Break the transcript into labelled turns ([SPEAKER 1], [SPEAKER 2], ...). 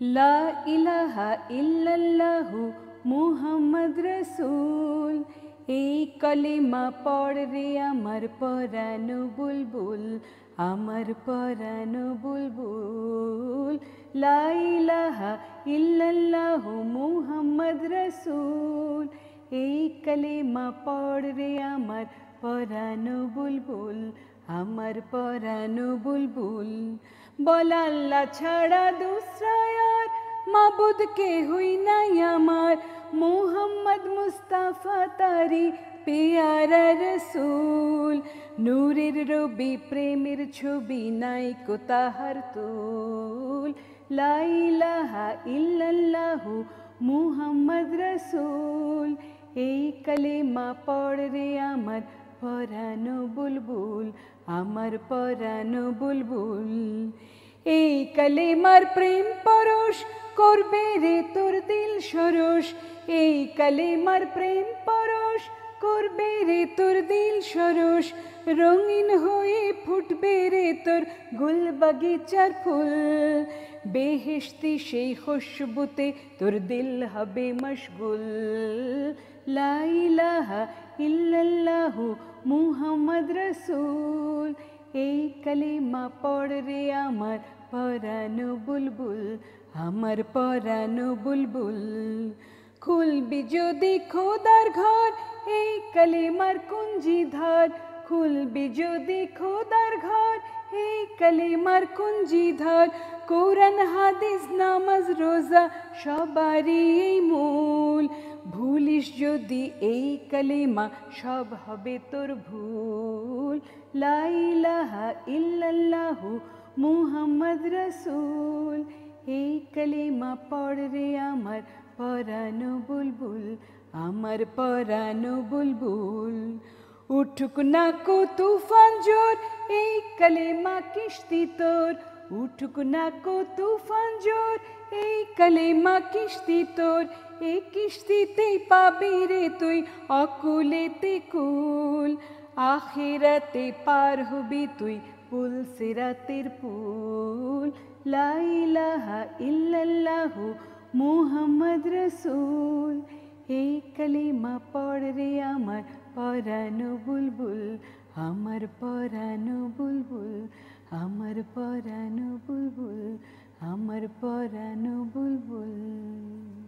[SPEAKER 1] লা ইলাহা ইল্লাল্লাহু মুহাম্মদ রসুল। এই কলিমা পড় রে আমার পরানো বুলবুল, আমার পরানো বুলবুল। লা ইলাহা ইল্লাল্লাহু মুহাম্মদ রসুল। এই কলিমা পড় রে আমার পরানো বুলবুল, আমার পরানো বুলবুল। বল আল্লাহ ছাড়া দুসরা আর মাবুদ কেহই নাই আমার, মুহাম্মদ মুস্তাফা তারি পেয়ারা রসুল। নূরের রবি প্রেমের ছবি নাই কো তাহার তুল। লা ইলাহা ইল্লাল্লাহু মুহাম্মদ রসুল। এই কলিমা পড় রে আমার পরানো বুলবুল, আমার পরানো বুলবুল। এই কলিমার প্রেম পরশ করবে রে তোর দিল সরস। এই কলিমার প্রেম পরশ করবে রে তোর দিল সরস। রঙিন হয়ে ফুটবে রে তোর গুল বাগিচার ফুল। বেহেশতি সেই খুশবুতে তোর দিল হবে মশগুল। লা ইলাহা ইল্লাল্লাহু মুহাম্মদ রসুল। এই কলিমা পড় রে আমার পরানো বুলবুল, আমার পরানো বুলবুল। খুলবি যদি খোদার ঘর এই কলিমার কুঞ্জি ধর। খুলবি যদি খোদার ঘর এই কলিমার কুঞ্জি ধর। কোরআন হাদিস নামাজ রোজা সবারই এই মূল। ভুলিস যদি এই কলিমা সব হবে তোর ভুল। লা ইলাহা ইল্লাল্লাহু মুহাম্মদ রসুল। এই কলিমা পড় রে আমার পরানো বুলবুল, আমার পরানো বুলবুল। উঠুক না কো তুফান জোর এই কলিমা কিস্তি তোর। উঠুক না কো তুফান জোর এই কলিমা কিস্তি তোর। এই কিস্তিতেই পাবি রে তুই অকুলেতে কুল। আখিরাতে পার হবি তুই পুল সিরাতের পুল। লা ইলাহা ইল্লাল্লাহু মুহাম্মদ রসুল। এই কলিমা পড় রে আমার পরানো বুলবুল, আমার পরানো বুলবুল, আমার পরানো বুলবুল, আমার পরানো বুলবুল।